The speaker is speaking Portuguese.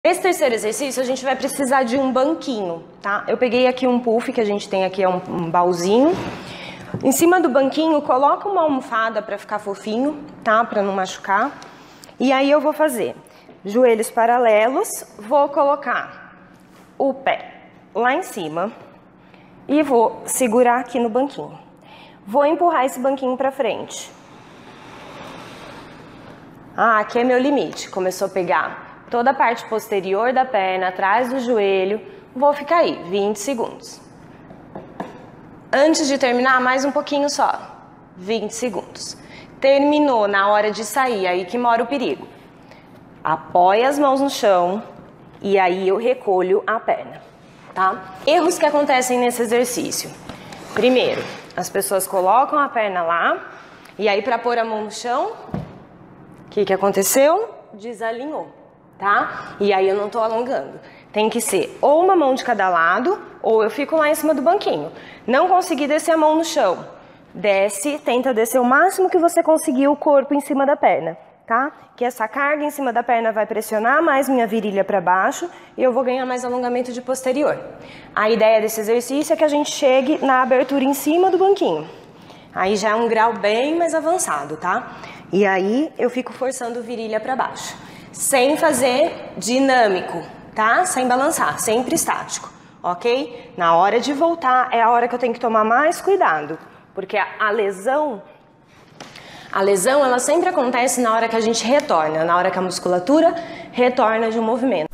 Nesse terceiro exercício, a gente vai precisar de um banquinho, tá? Eu peguei aqui um puff que a gente tem aqui, é um baúzinho. Em cima do banquinho, coloca uma almofada para ficar fofinho, tá? Para não machucar. E aí eu vou fazer joelhos paralelos, vou colocar o pé lá em cima e vou segurar aqui no banquinho. Vou empurrar esse banquinho para frente. Aqui é meu limite. Começou a pegar toda a parte posterior da perna, atrás do joelho. Vou ficar aí, 20 segundos. Antes de terminar, mais um pouquinho só. 20 segundos. Terminou, na hora de sair, aí que mora o perigo. Apoia as mãos no chão e aí eu recolho a perna, tá? Erros que acontecem nesse exercício. Primeiro, as pessoas colocam a perna lá e aí para pôr a mão no chão, o que aconteceu? Desalinhou, tá? E aí eu não tô alongando. Tem que ser ou uma mão de cada lado ou eu fico lá em cima do banquinho. Não consegui descer a mão no chão. Desce, tenta descer o máximo que você conseguir o corpo em cima da perna, tá? Que essa carga em cima da perna vai pressionar mais minha virilha para baixo e eu vou ganhar mais alongamento de posterior. A ideia desse exercício é que a gente chegue na abertura em cima do banquinho. Aí já é um grau bem mais avançado, tá? E aí eu fico forçando virilha para baixo. Sem fazer dinâmico, tá? Sem balançar, sempre estático, ok? Na hora de voltar é a hora que eu tenho que tomar mais cuidado. Porque a lesão ela sempre acontece na hora que a gente retorna, na hora que a musculatura retorna de um movimento.